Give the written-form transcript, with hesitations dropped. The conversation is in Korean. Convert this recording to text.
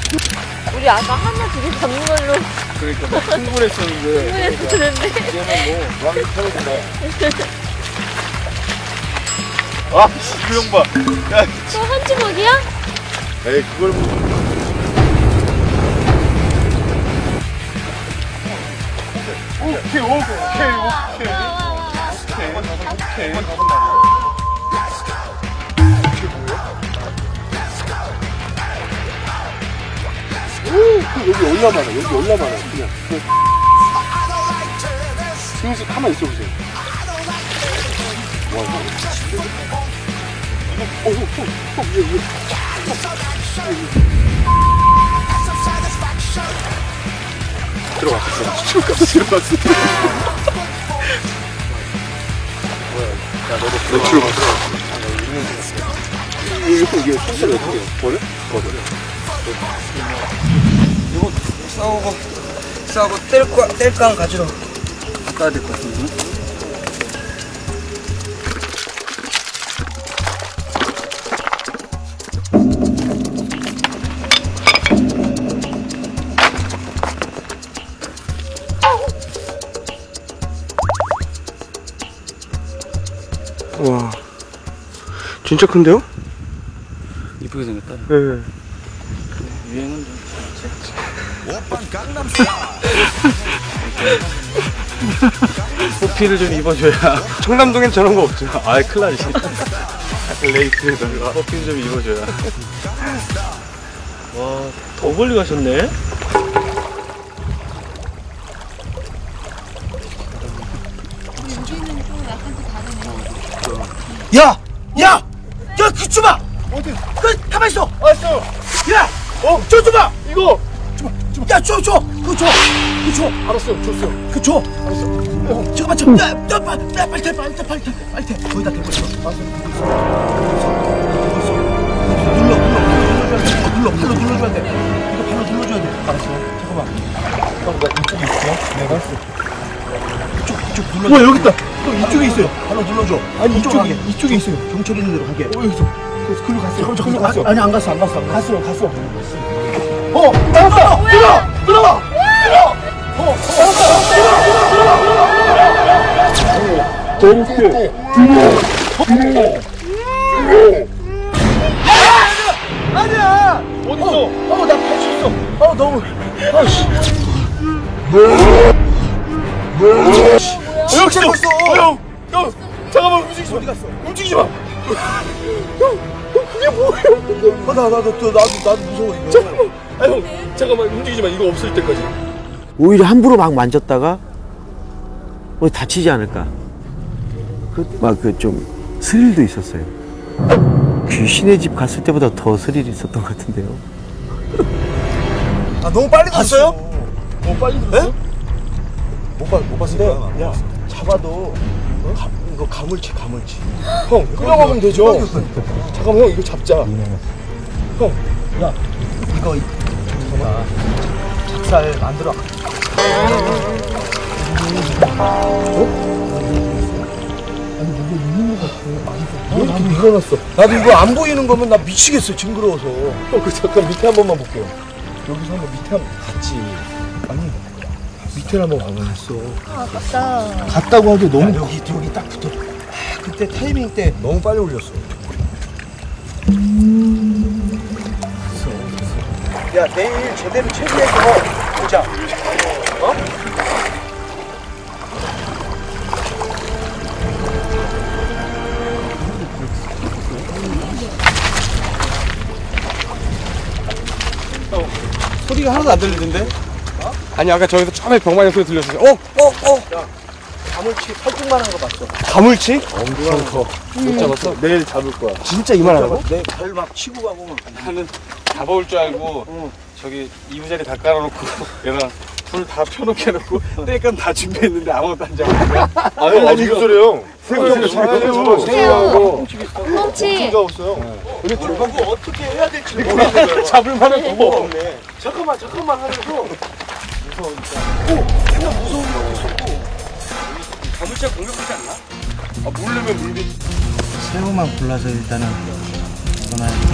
우리 아까 하나 두 개 잡는 걸로. 그러니까 충분했었는데. 충분했었는데. 이제는 뭐 왕이 편해진다. 아, 그 형 봐. 야, 또 한 주먹이야? 에이, 그걸 뭐. 오케이. 여기 올라가라. 그냥. 지금씩 가만히 있어 보세요. 와, 위에. 들어갔어. 뭐야, 야, 너도 들어갔어. 이게 손질을 어떻게 해? 버려? 이거 싸우고 뗄감 가지러 가야 될 것 같은데. 와, 진짜 큰데요? 이쁘게 생겼다. 네. 유행은 좀. 호피를 좀 입어줘야. 청담동엔 저런 거 없죠. 아이, 큰일 나지. 레이스에서 호피를 좀 입어줘야. 와, 더 멀리 가셨네? 야, 그 줘봐. 어디? 가만 있어. 알았어. 야, 저 줘봐. 이거. 야, 줘. 그거 줘. 알았어, 줬어. 그 줘. 알았어. 잠깐만, 빨리 태. 거기다 대고 있어. 눌러줘야 돼. 이거 발로 눌러줘야 돼. 알았어. 잠깐만. 나 이쪽에 있어. 내가 했어. 이쪽 눌러. 와, 여기 있다. 또 이쪽에 있어요. 발로 눌러줘. 아니, 이쪽에 있어요. 경찰 있는 데로 가게. 여기서. 글로 갔어. 글로 갔어. 아니, 안 갔어. 갔어. 들어! 아니야! 어딨어? 나 팔 수 있어. 너무. 여기 있어. 있어. 형, 잠깐만, 움직이지 마. 어디 갔어? 움직이지 마. 그게 뭐예요? 나도 무서워, 이거. 잠깐만. 형, 잠깐만, 움직이지 마. 이거 없을 때까지. 오히려 함부로 막 만졌다가 다치지 않을까. 좀 스릴도 있었어요. 귀신의 집 갔을 때보다 더 스릴이 있었던 것 같은데요. 너무 빨리 갔어요? 빨리 들었어? 못 봤어요. 야, 잡아도 이거 가물치. 형, 끌어가면 되죠. 잠깐만, 형, 이거 잡자. 형, 야, 이거 잠깐만. 작살 만들어. 이렇게 밀어놨어. 나도 이거 안 보이는 거면 나 미치겠어. 징그러워서. 형, 그 잠깐 밑에 한 번만 볼게요. 여기서 한번 밑에 한번 갔지. 아니, 밑에 한번 가보냈어. 아깝다. 갔다고 하기 너무 여기 딱 붙어. 그때 타이밍 때 너무 빨리 올렸어. 야, 내일 제대로 체크해서 보자. 소리가 하나도 안 들리던데? 아니, 아까 저기서 처음에 병마의 소리 들렸어요. 가물치 팔뚝만한 거 봤어. 가물치? 엄청 커. 못 잡았어? 내일 잡을 거야. 진짜 이만하다고? 내 발 막 치고 가고. 나는 잡아올 줄 알고 저기 이부자리 다 깔아놓고 얘랑 불 다 펴놓게 해놓고 떼감 다 준비했는데 아무것도 안 잡았어. 아니, 무슨 소리예요? 새우젓도 잡고 새우하고 꽁치. 잡았어요. 근데 그거 어떻게 해야 될지 모르겠어요. 잡을 만한 방법 없네. 잠깐만 하면서 무서우니까. 맨날 무서운 거 있었고. 가물치가 공격하지 않나? 물르면 물리. 새우만 골라서 일단은 전화해.